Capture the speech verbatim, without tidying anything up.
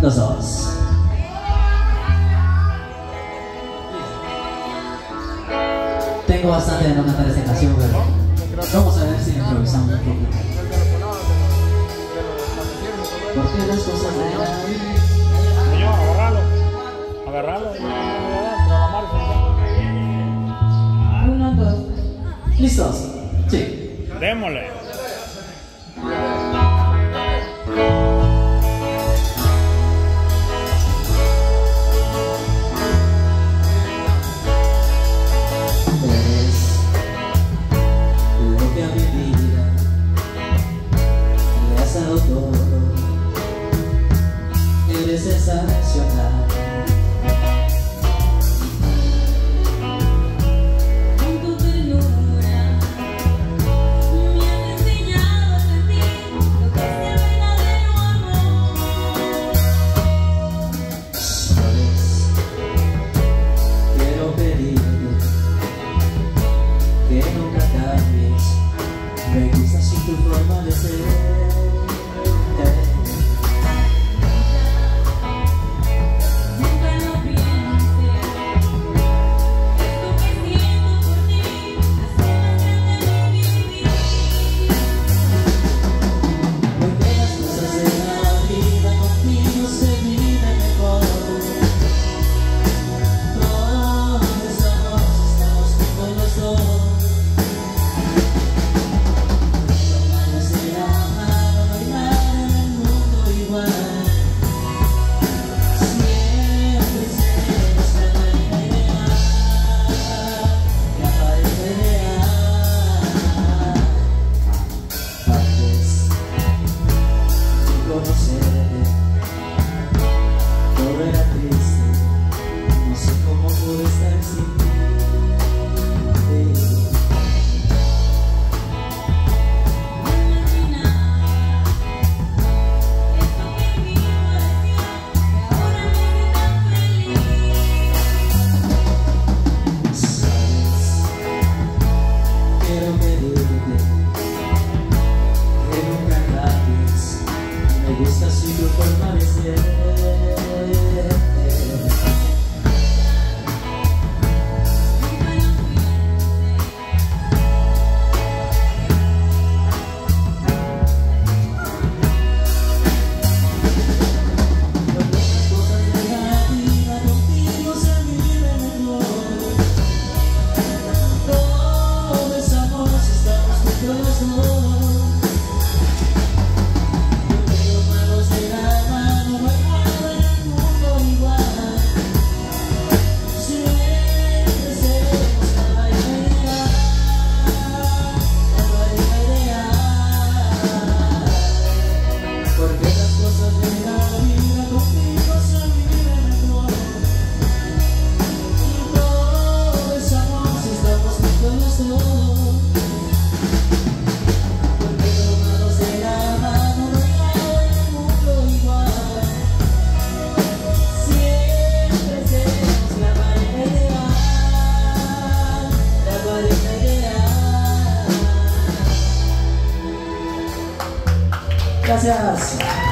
Los dos. Tengo bastante de no cantar esta canción, pero vamos a ver si improvisamos un poquito. Porque las cosas de la vida. Señor, agarralo. Agarralo. Uno, dos. ¿Listos? Sí. Démosle. Eres sensacional. Con tu ternura me has enseñado a sentir lo que es el verdadero amor. Sabes, quiero pedirte que nunca cambies. Me gusta así tu forma de ser. Todo era triste, no sé cómo pude estar sin ti. No imaginaba esto que en mí floreció, que ahora me hace tan feliz. Sabes, quiero pedirte que nunca cambies. Me gusta así tu forma de ser. Gracias.